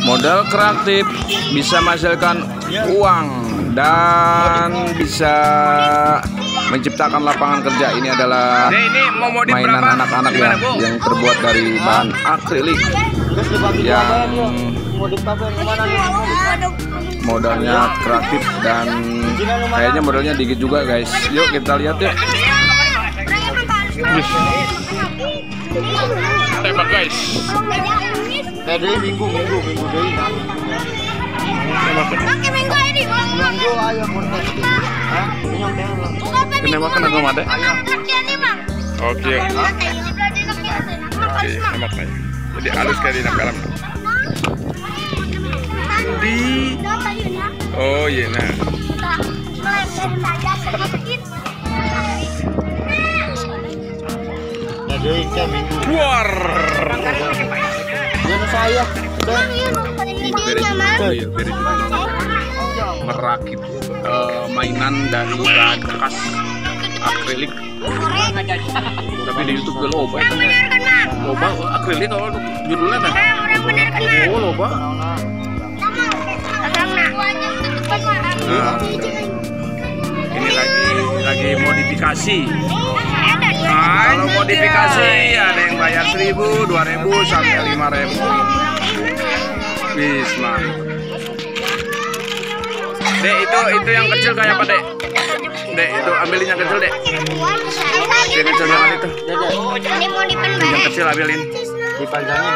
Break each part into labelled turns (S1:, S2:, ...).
S1: Modal kreatif bisa menghasilkan uang dan bisa menciptakan lapangan kerja. Ini adalah mainan anak-anak ya, yang terbuat dari bahan akrilik yang modalnya kreatif dan kayaknya modalnya dikit juga guys. Yuk kita lihat yuk. Tembak guys.
S2: Tadi minggu deh. Minggu ayo kontes. Hah?
S1: Penembakan atau mati? Oke. Oke, nembak aja. Jadi halus kayak di film. Oh iya nah. War.
S2: Saya
S1: merakit mainan dari bahan bekas akrilik. Tapi di YouTube udah loba itu. Loba akrilik kalau judulnya kan. Oh loba. Nah, ini lagi modifikasi. Kalau modifikasi ada yang bayar 1.000, 2.000 sampai 5.000. Bisma. Dek, itu yang kecil kayak apa, Dek? Dek, itu ambilin yang kecil, Dek. Yang kecil jangan itu. Yang kecil ambilin.
S2: dipanjangin.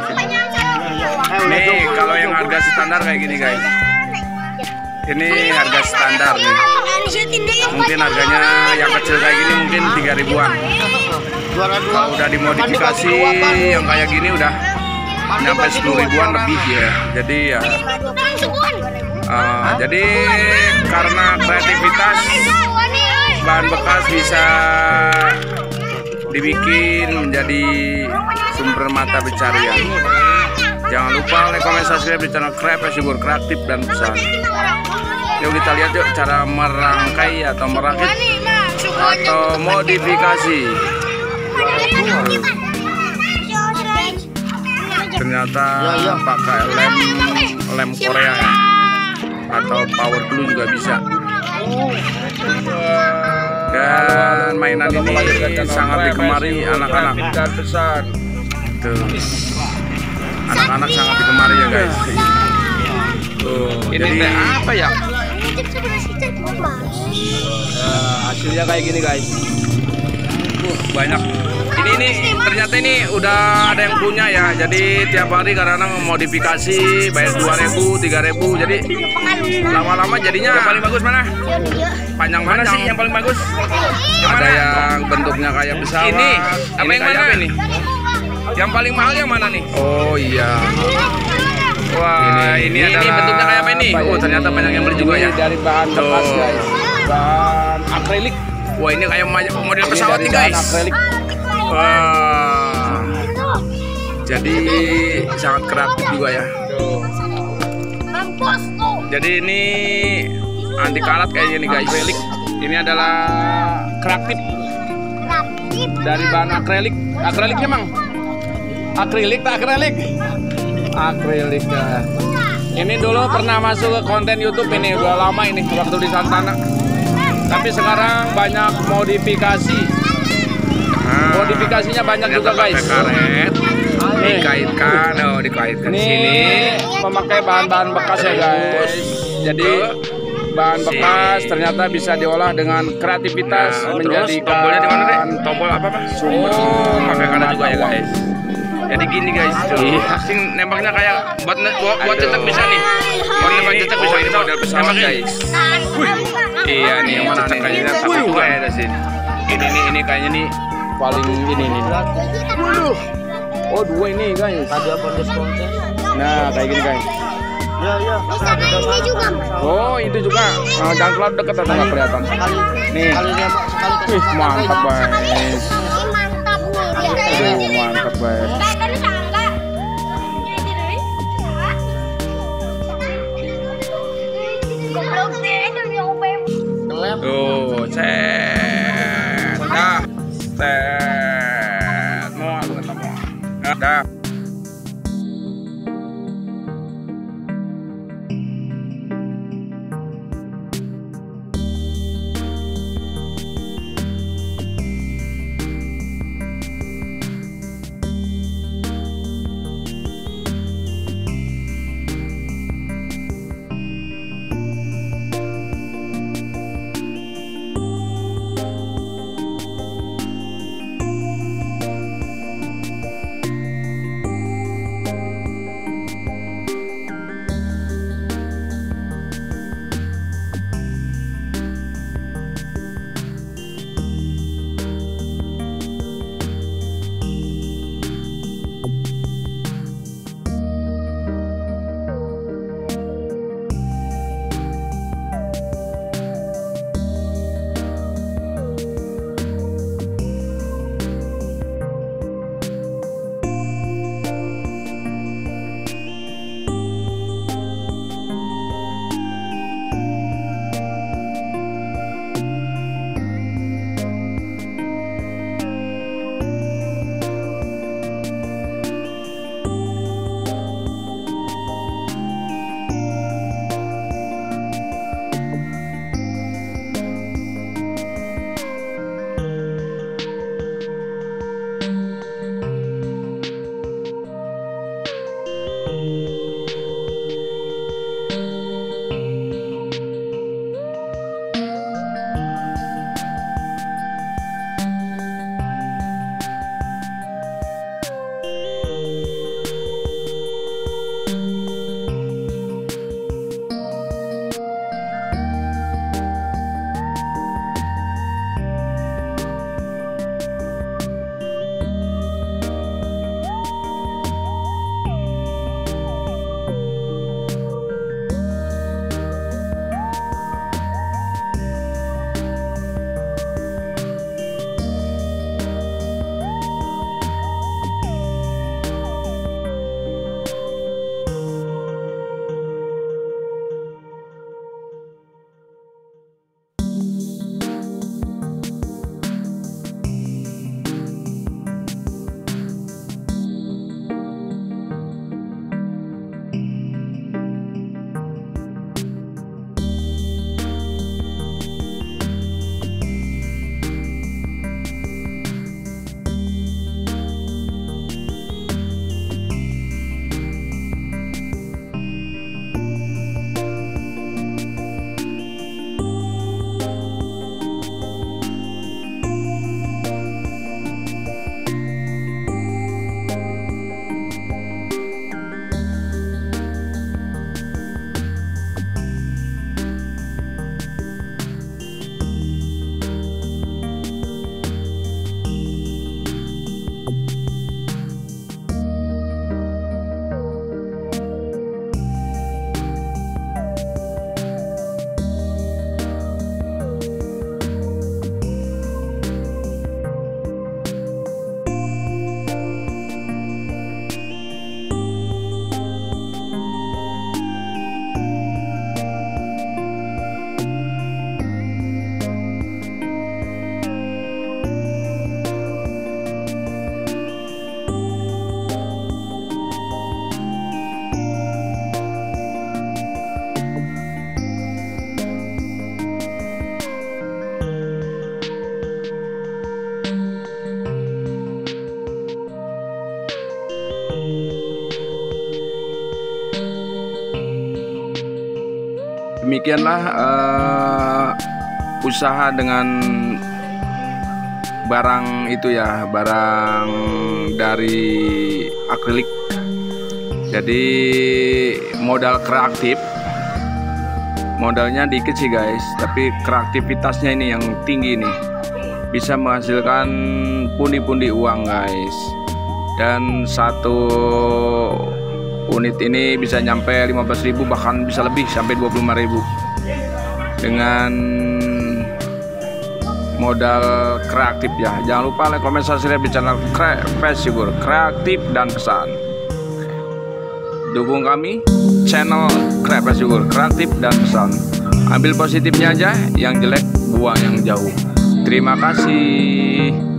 S1: Nih, kalau yang harga standar kayak gini, guys. Ini harga standar nih. Mungkin harganya yang kecil kayak gini mungkin 3.000-an. Kalau udah dimodifikasi yang kayak gini udah nyampe 10.000-an lebih ya. Jadi ya jadi karena kreativitas bahan bekas bisa dibikin menjadi sumber mata pencarian. Jangan lupa like, comment, subscribe di channel Kreatif Kreatif dan Pesan. Yuk kita lihat yuk cara merangkai atau merakit atau modifikasi. Ternyata pakai lem Korea ya. Atau power glue juga bisa. Dan mainan ini sangat digemari anak-anak. Tuh. Anak-anak sangat digemari ya guys. Tuh, ini jadi apa ya? Hasilnya kayak gini guys. Banyak. Ini ternyata ini udah ada yang punya ya. Jadi tiap hari kadang-kadang modifikasi bayar 2.000, 3.000. Jadi lama-lama jadinya yang paling bagus mana? Panjang mana sih yang paling bagus? Ada yang bentuknya kayak pesawat. Ini apa yang mana ini? Yang paling mahal yang mana nih? Oh iya. Wah, ini bentuknya kayak apa ini? Oh, ternyata banyak yang beli juga ya. Dari bahan bekas guys. Bahan akrilik. Wah, ini kayak model pesawat nih guys. Akrilik. Wah. Jadi sangat kreatif juga ya. Jadi ini anti karat kayaknya nih guys. Akrilik. Ini adalah kreatif. Dari bahan akrilik. Akriliknya Mang? Akrilik tak akrilik? Akrilik ya. Ini dulu pernah masuk ke konten YouTube ini udah lama ini waktu di Santana. Tapi sekarang banyak modifikasi. Modifikasinya banyak juga guys. Karet dikaitkan, dikaitkan sini. Memakai bahan-bahan bekas ya guys. Jadi bahan bekas ternyata bisa diolah dengan kreativitas menjadikan tombolnya di mana deh? Tombol apa Pak? Oh, pakai karet juga ya guys. Jadi gini guys, sing nembaknya kayak buat cetak bisa nih. Buat nembak cetak bisa ini model pesawat guys. Iya nih yang mana kayaknya sama juga ya sini. Ini kayaknya nih paling ini nih. Oh dua ini guys.
S2: Ada kontes.
S1: Nah kayak gini guys.
S2: Iya.
S3: Ini juga.
S1: Oh itu juga. Jangan terlalu dekat atau nggak kelihatan. Nih. Wih mantap guys. Mantap guys. Tuh, set. Dah. Set. Mau ketemu. Dah. Demikianlah usaha dengan barang itu ya, barang dari akrilik. Jadi modal kreatif, modalnya dikit sih guys, tapi kreativitasnya ini yang tinggi nih, bisa menghasilkan pundi-pundi uang guys. Dan satu unit ini bisa nyampe 15.000, bahkan bisa lebih sampai 25.000 dengan modal kreatif ya. Jangan lupa like, komen, subscribe di channel Kreatif Kreatif dan Pesan. Dukung kami, channel Kreatif Kreatif dan Pesan. Ambil positifnya aja, yang jelek buang yang jauh. Terima kasih.